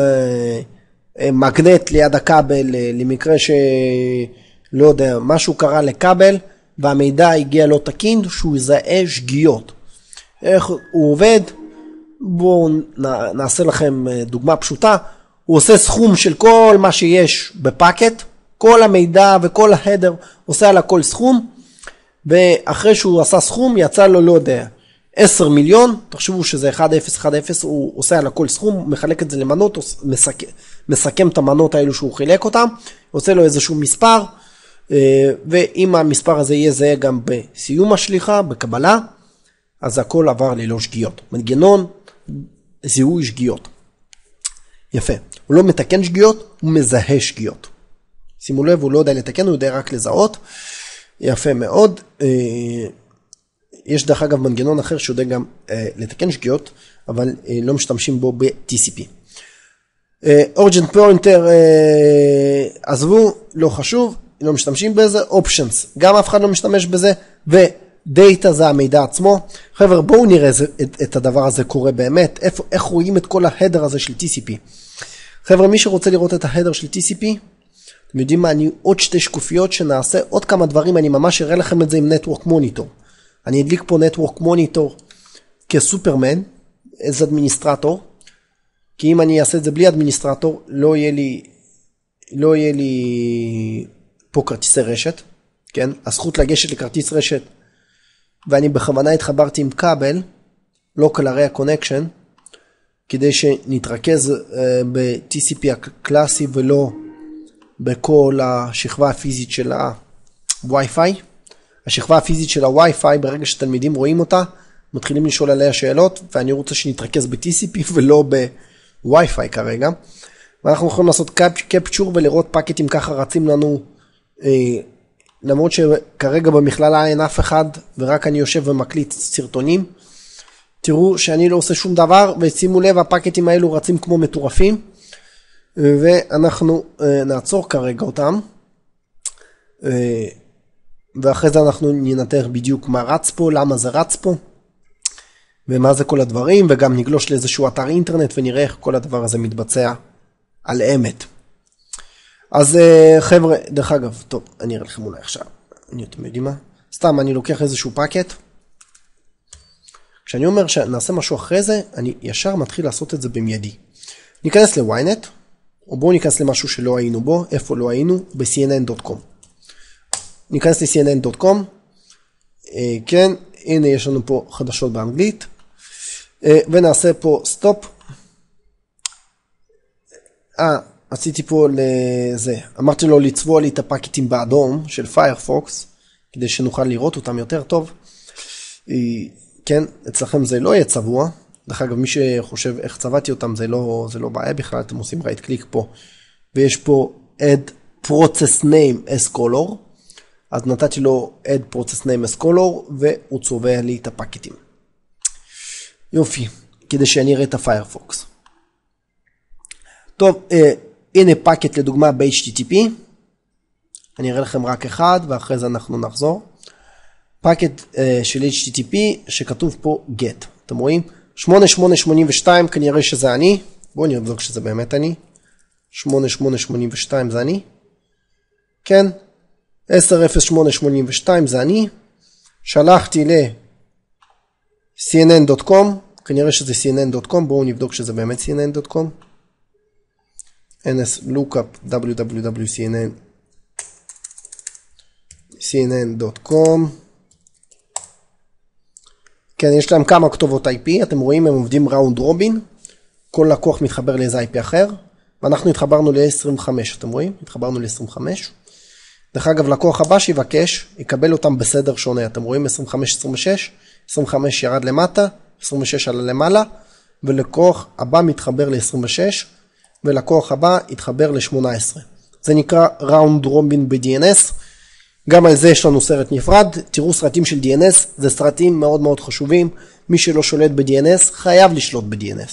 מגנט ליד הכבל, למקרה שלא יודע, משהו קרה לכבל, והמידע הגיע לא תקין, שהוא יזהה שגיאות. איך הוא עובד? בואו נעשה לכם דוגמה פשוטה. הוא עושה סכום של כל מה שיש בפאקט, כל המידע וכל ההדר, עושה על הכל סכום, ואחרי שהוא עשה סכום, יצא לו לא יודע, 10 מיליון, תחשבו שזה 1-0-1-0, הוא עושה על הכל סכום, מחלק את זה למנות, מסכם את המנות האלו שהוא חילק אותם, עושה לו איזשהו מספר, ואם המספר הזה יהיה זהה גם בסיום השליחה, בקבלה, אז הכל עבר ללא שגיאות. מנגנון, זיהוי שגיאות. יפה. הוא לא מתקן שגיאות, הוא מזהה שגיאות. שימו לב, הוא לא יודע לתקן, הוא יודע רק לזהות. יפה מאוד. יש דרך אגב מנגנון אחר שיודע גם לתקן שגיאות, אבל לא משתמשים בו ב-TCP. Urgent Pointer, עזבו, לא חשוב, לא משתמשים בזה. Options, גם אף אחד לא משתמש בזה, ו-Data זה המידע עצמו. חבר'ה, בואו נראה את הדבר הזה קורה באמת, איך רואים את כל ההדר הזה של TCP. חבר'ה, מי שרוצה לראות את ההדר של TCP, אתם יודעים מה, אני עוד 2 שקופיות שנעשה עוד כמה דברים, אני ממש אראה לכם את זה עם Network Monitor. אני אדליק פה Network Monitor כסופרמן, איזה אדמיניסטרטור, כי אם אני אעשה את זה בלי אדמיניסטרטור, לא יהיה לי פה כרטיסי רשת, כן? הזכות לגשת לכרטיס רשת, ואני בכוונה התחברתי עם כבל, Local Area Connection, כדי שנתרכז ב-TCP הקלאסי ולא בכל השכבה הפיזית של ה-Wi-Fi. השכבה הפיזית של ה-Wi-Fi, ברגע שתלמידים רואים אותה, מתחילים לשאול עליה שאלות, ואני רוצה שנתרכז ב-TCP ולא ב-Wi-Fi כרגע. ואנחנו יכולים לעשות קפצ'ור ולראות פקטים ככה רצים לנו, למרות שכרגע במכללה אין אף אחד, ורק אני יושב ומקליט סרטונים. תראו שאני לא עושה שום דבר, ושימו לב, הפקטים האלו רצים כמו מטורפים, ואנחנו נעצור כרגע אותם, ואחרי זה אנחנו ננתח בדיוק מה רץ פה, למה זה רץ פה, ומה זה כל הדברים, וגם נגלוש לאיזשהו אתר אינטרנט, ונראה איך כל הדבר הזה מתבצע על אמת. אז חבר'ה, דרך אגב, טוב, אני אראה לכם אולי עכשיו, אתם יודעים מה? סתם, אני לוקח איזשהו פקט, כשאני אומר שנעשה משהו אחרי זה, אני ישר מתחיל לעשות את זה במיידי. ניכנס ל-ynet, או בואו ניכנס למשהו שלא היינו בו, איפה לא היינו? ב-cnn.com. ניכנס ל-cnn.com, כן, הנה יש לנו פה חדשות באנגלית, ונעשה פה סטופ. עשיתי פה לזה, אמרתי לו לצבוע לי את הפקטים באדום של פיירפוקס, כדי שנוכל לראות אותם יותר טוב. כן, אצלכם זה לא יהיה צבוע, דרך אגב מי שחושב איך צבעתי אותם זה לא בעיה בכלל, אתם עושים right click פה, ויש פה add process name as color, אז נתתי לו add process name as color, והוא צובע לי את הפקטים. יופי, כדי שאני אראה את הפיירפוקס. טוב, הנה פקט לדוגמה ב-HTTP, אני אראה לכם רק אחד, ואחרי זה אנחנו נחזור. פקט של HTTP שכתוב פה get, אתם רואים? 8882 כנראה שזה אני, בואו נבדוק שזה באמת אני, 8882 זה אני, כן, 100882 זה אני, שלחתי ל-cnn.com, כנראה שזה cnn.com, בואו נבדוק שזה באמת cnn.com, ns lookup www.cnn.com, כן, יש להם כמה כתובות IP, אתם רואים, הם עובדים ראונד רובין, כל לקוח מתחבר לאיזה IP אחר, ואנחנו התחברנו ל-25, אתם רואים? התחברנו ל-25. דרך אגב, לקוח הבא שיבקש, יקבל אותם בסדר שונה, אתם רואים 25-26, 25 ירד למטה, 26 עלה למעלה, ולקוח הבא מתחבר ל-26, ולקוח הבא יתחבר ל-18. זה נקרא ראונד רובין ב-DNS, גם על זה יש לנו סרט נפרד, תראו סרטים של DNS, זה סרטים מאוד מאוד חשובים, מי שלא שולט ב-DNS חייב לשלוט ב-DNS.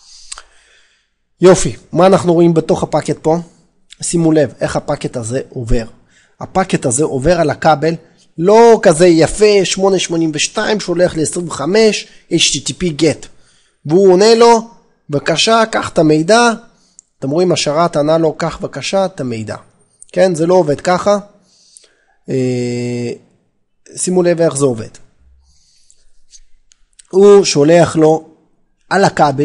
יופי, מה אנחנו רואים בתוך הפקט פה? שימו לב איך הפקט הזה עובר. הפקט הזה עובר על הכבל, לא כזה יפה, 882 שולח ל-25, HTTP GET. והוא עונה לו, בבקשה, קח את המידע, אתם רואים השרת ענה לו, קח בבקשה את המידע. כן, זה לא עובד ככה. שימו לב איך זה עובד. הוא שולח לו על הכבל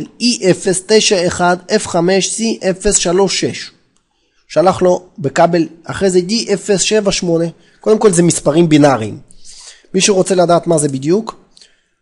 E091F5C036. שלח לו בכבל, אחרי זה D078. קודם כל זה מספרים בינאריים. מי שרוצה לדעת מה זה בדיוק,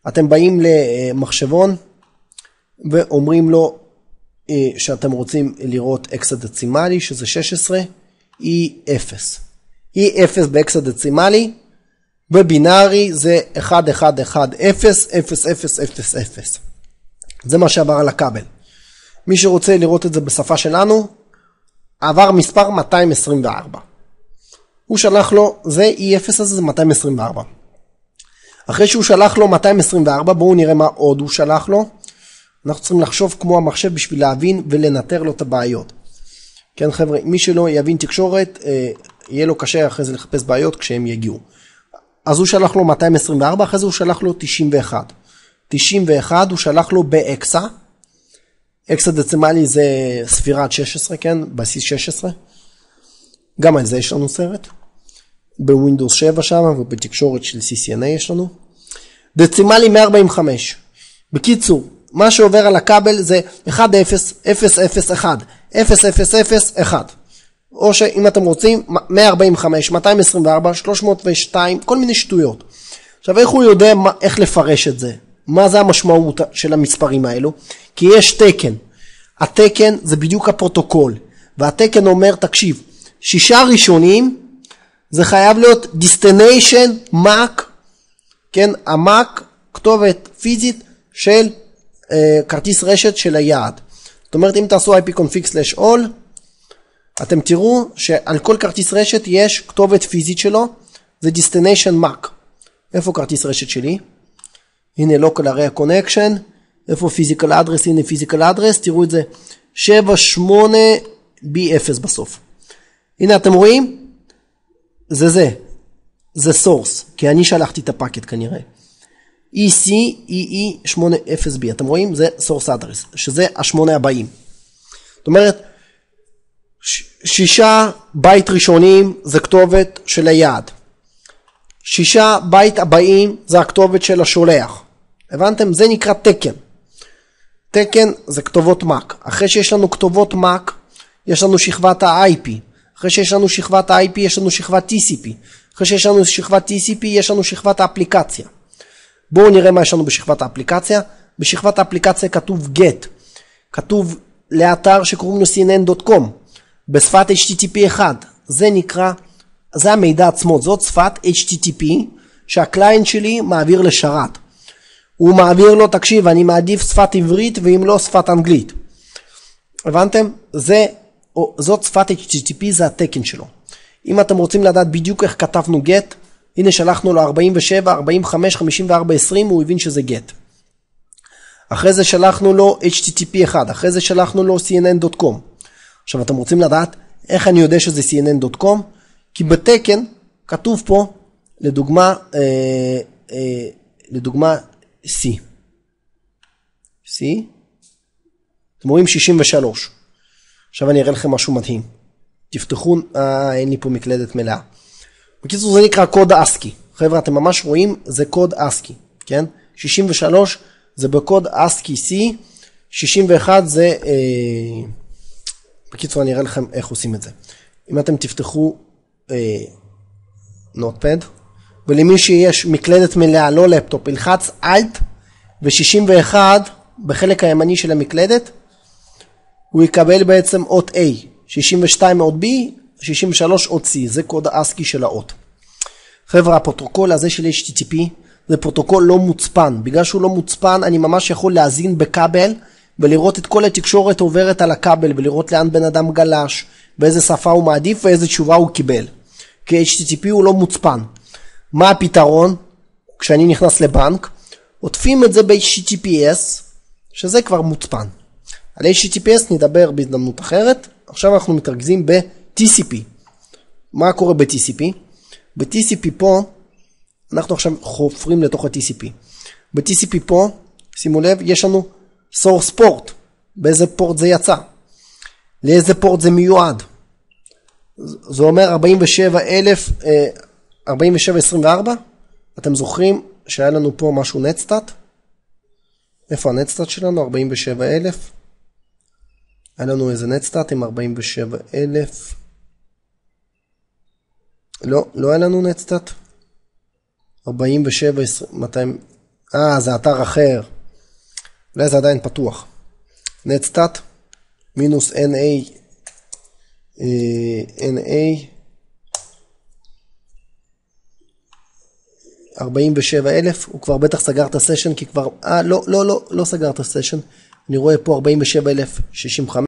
אתם באים למחשבון ואומרים לו שאתם רוצים לראות אקסדצימלי, שזה 16, E0. E0 באקסדצימלי, בבינארי זה 1, 1, 1, 0, 0, 0, 0, 0. זה מה שעבר על הכבל. מי שרוצה לראות את זה בשפה שלנו, עבר מספר 224. הוא שלח לו, זה E0 הזה, זה 224. אחרי שהוא שלח לו 224, בואו נראה מה עוד הוא שלח לו. אנחנו צריכים לחשוב כמו המחשב בשביל להבין ולנטר לו את הבעיות. כן חבר'ה, מי שלא יבין תקשורת, יהיה לו קשה אחרי זה לחפש בעיות כשהם יגיעו. אז הוא שלח לו 224, אחרי זה הוא שלח לו 91. 91 הוא שלח לו באקסה. אקסה דצימלי זה ספירת 16, כן? בסיס 16. גם על זה יש לנו סרט. בווינדוס 7 שם, ובתקשורת של CCNA יש לנו. דצימלי 145. בקיצור, מה שעובר על הכבל זה 1, 0, 0, 0, 1, 0, 0, 0, 1. או שאם אתם רוצים, 145, 224, 302, כל מיני שטויות. עכשיו, איך הוא יודע איך לפרש את זה? מה זה המשמעות של המספרים האלו? כי יש תקן. התקן זה בדיוק הפרוטוקול. והתקן אומר, תקשיב, 6 ראשונים, זה חייב להיות destination MAC, כן, המאק, כתובת פיזית של כרטיס רשת של היעד. זאת אומרת, אם תעשו ipconfig/all, אתם תראו שעל כל כרטיס רשת יש כתובת פיזית שלו, זה destination MAC. איפה כרטיס רשת שלי? הנה local area connection, איפה physical address? הנה physical address, תראו את זה, 78B0 בסוף. הנה אתם רואים? זה source, כי אני שלחתי את הפאקט כנראה. ECEE80B, אתם רואים? זה source address, שזה 8 הבאים. זאת אומרת, 6 בייט ראשונים זה כתובת של היעד. 6 בייט הבאים זה הכתובת של השולח. הבנתם? זה נקרא תקן. תקן זה כתובות MAC. אחרי שיש לנו כתובות MAC, יש לנו שכבת ה-IP. אחרי שיש לנו שכבת ה-IP, יש לנו שכבת TCP. אחרי שיש לנו שכבת TCP, יש לנו שכבת האפליקציה. בואו נראה מה יש לנו בשכבת האפליקציה. בשכבת האפליקציה כתוב GET. כתוב לאתר שקוראים לו cnn.com. בשפת HTTP 1. זה נקרא, זה המידע עצמו. זאת שפת HTTP שהקליינט שלי מעביר לשרת. הוא מעביר לו, תקשיב, אני מעדיף שפת עברית ואם לא שפת אנגלית. הבנתם? זאת שפת HTTP, זה התקן שלו. אם אתם רוצים לדעת בדיוק איך כתבנו GET, הנה שלחנו לו 47, 45, 54, 20, הוא הבין שזה GET. אחרי זה שלחנו לו HTTP 1, אחרי זה שלחנו לו cnn.com. עכשיו אתם רוצים לדעת איך אני יודע שזה cnn.com? כי בתקן כתוב פה, לדוגמה C. אתם רואים 63. עכשיו אני אראה לכם משהו מדהים. תפתחו, אין לי פה מקלדת מלאה. בקיצור זה נקרא קוד ASCII. חבר'ה, אתם ממש רואים, זה קוד ASCII. כן? 63 זה בקוד ASCII C. 61 זה... בקיצור אני אראה לכם איך עושים את זה. אם אתם תפתחו נוטפד, ולמי שיש מקלדת מלאה, לא לפטופ, ילחץ Alt ו61 בחלק הימני של המקלדת, הוא יקבל בעצם אות A, 62 אות B, 63 אות C, זה קוד האסקי של האות. חבר'ה, הפרוטוקול הזה של HTTP זה פרוטוקול לא מוצפן. בגלל שהוא לא מוצפן, אני ממש יכול להזין בכבל ולראות את כל התקשורת עוברת על הכבל, ולראות לאן בן אדם גלש, באיזה שפה הוא מעדיף ואיזה תשובה הוא קיבל. כי HTTP הוא לא מוצפן. מה הפתרון? כשאני נכנס לבנק, עוטפים את זה ב-HTTPS, שזה כבר מוצפן. על HTTPS נדבר בהזדמנות אחרת. עכשיו אנחנו מתרכזים ב-TCP. מה קורה ב-TCP? ב-TCP פה, אנחנו עכשיו חופרים לתוך ה-TCP. ב-TCP פה, שימו לב, יש לנו source port. באיזה פורט זה יצא? לאיזה פורט זה מיועד? זה אומר 4724. אתם זוכרים שהיה לנו פה משהו נטסטאט? איפה הנטסטאט שלנו? 47,000. היה לנו איזה נטסטאט עם 47,000. לא היה לנו נטסטאט. 47,200. זה אתר אחר. אולי זה עדיין פתוח. נטסטאט, מינוס NA, NA, 47,000, הוא כבר בטח סגר את הסשן, כי כבר, לא סגר את הסשן. אני רואה פה 47,065.